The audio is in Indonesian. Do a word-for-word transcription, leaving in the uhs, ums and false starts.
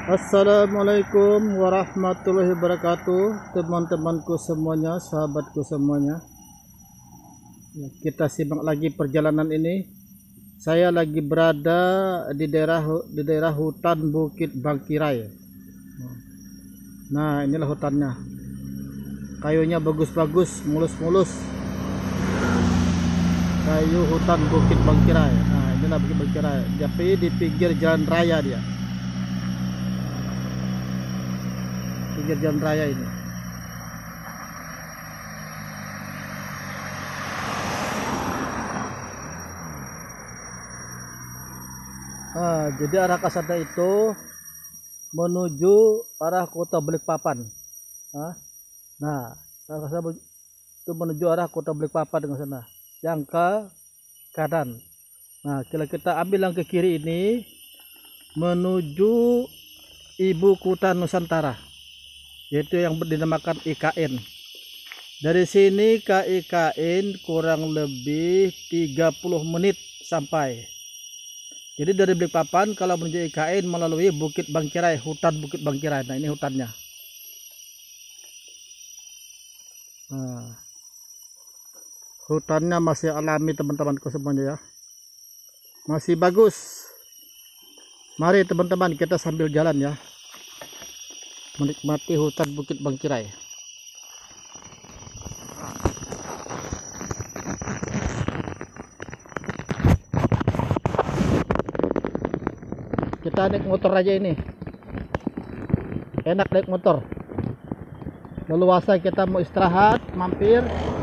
Assalamualaikum warahmatullahi wabarakatuh, teman-temanku semuanya, sahabatku semuanya. Kita simak lagi perjalanan ini. Saya lagi berada di daerah di daerah hutan Bukit Bangkirai. Nah, inilah hutannya. Kayunya bagus-bagus, mulus-mulus. Kayu hutan Bukit Bangkirai. Nah, inilah Bukit Bangkirai. Tapi di pinggir jalan raya dia. Pinggir jalan raya ini. Ah, jadi arah ke sana itu menuju arah kota Balikpapan. Ah, nah, arah ke sana itu menuju arah kota Balikpapan dengan sana. Yang ke kanan. Nah, kalau kita ambil yang ke kiri ini menuju ibu kota Nusantara, yaitu yang dinamakan I K N. Dari sini ke I K N kurang lebih tiga puluh menit sampai. Jadi dari Balikpapan kalau menuju I K N melalui Bukit Bangkirai, hutan Bukit Bangkirai. Nah, ini hutannya. Nah, hutannya masih alami teman-temanku semuanya ya. Masih bagus. Mari teman-teman kita sambil jalan ya, menikmati hutan Bukit Bangkirai. Kita naik motor aja ini, enak naik motor. Leluasa kita mau istirahat, mampir